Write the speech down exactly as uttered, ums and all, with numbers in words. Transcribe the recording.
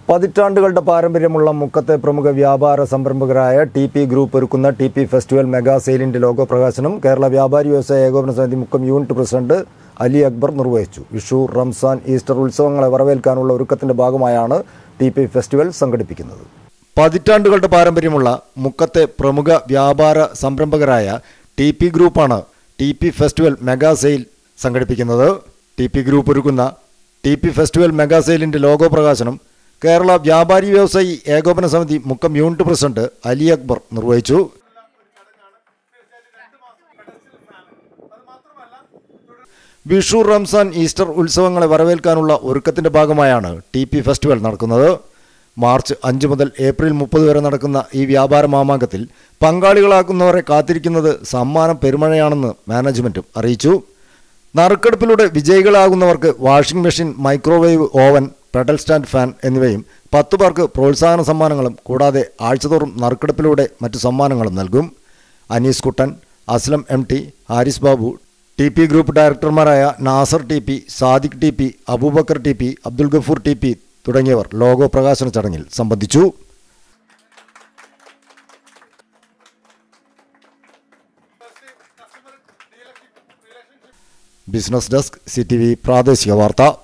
പതിറ്റാണ്ടുകളുടെ പാരമ്പര്യമുള്ള മുക്കത്തെ പ്രമുഖ വ്യാപാര സംരംഭകരായ ടി പി ഗ്രൂപ്പ് ഒരുക്കുന്ന ടി പി ഫെസ്റ്റിവൽ മെഗാ സെയിലിന്റെ ലോഗോ പ്രകാശനം കേരള വ്യാപാരി വ്യവസായ ഏകോപന സമിതി മുക്കം യൂണിറ്റ് പ്രസിഡന്റ് അലി അക്ബർ നിർവഹിച്ചു. വിഷു, റംസാൻ, ഈസ്റ്റർ ഉത്സവങ്ങളെ വരവേൽക്കാനുള്ള ഒരുക്കത്തിന്റെ ഭാഗമായാണ് ടി പി ഫെസ്റ്റിവൽ സംഘടിപ്പിക്കുന്നത്. പതിറ്റാണ്ടുകളുടെ പാരമ്പര്യമുള്ള മുക്കത്തെ പ്രമുഖ വ്യാപാര സംരംഭകരായ ടി പി ഗ്രൂപ്പാണ് T P festival mega sale സംഘടിപ്പിക്കുന്നത്. ടി പി ഗ്രൂപ്പ് ഒരുക്കുന്ന ടി പി ഫെസ്റ്റിവൽ മെഗാ സെയിലിന്റെ ലോഗോ പ്രകാശനം കേരള വ്യാപാരി വ്യവസായി ഏകോപന സമിതി മുക്കം യൂണിറ്റ് പ്രസിഡന്റ് അലി അക്ബർ നിർവഹിച്ചു. വിഷു, റംസാൻ, ഈസ്റ്റർ ഉത്സവങ്ങളെ വരവേൽക്കാനുള്ള ഒരുക്കത്തിന്റെ ഭാഗമായാണ് ടി പി ഫെസ്റ്റിവൽ നടക്കുന്നത്. മാർച്ച് അഞ്ച് മുതൽ ഏപ്രിൽ മുപ്പത് വരെ നടക്കുന്ന ഈ വ്യാപാര മാമാങ്കത്തിൽ പങ്കാളികളാക്കുന്നവരെ കാത്തിരിക്കുന്നത് സമ്മാന പെരുമഴയാണെന്ന് മാനേജ്മെന്റും അറിയിച്ചു. നറുക്കെടുപ്പിലൂടെ വിജയികളാകുന്നവർക്ക് washing machine, microwave oven, pedal stand fan എന്നിവയും പത്തു പേർക്ക് പ്രോത്സാഹന സമ്മാനങ്ങളും കൂടാതെ ആഴ്ചതോറും നറുക്കെടുപ്പിലൂടെ മറ്റു സമ്മാനങ്ങളും നൽകും. Anees Kuttan, Aslam M T, Haris Babu, T P group ഡയറക്ടർമാരായ Nasar T P, Sadiq T P, Abubakar T P, Abdul Gafoor T P തുടങ്ങിയവർ ലോഗോ പ്രകാശന ചടങ്ങിൽ സംബന്ധിച്ചു. Business desk, C T V പ്രാദേശിക വാർത്ത.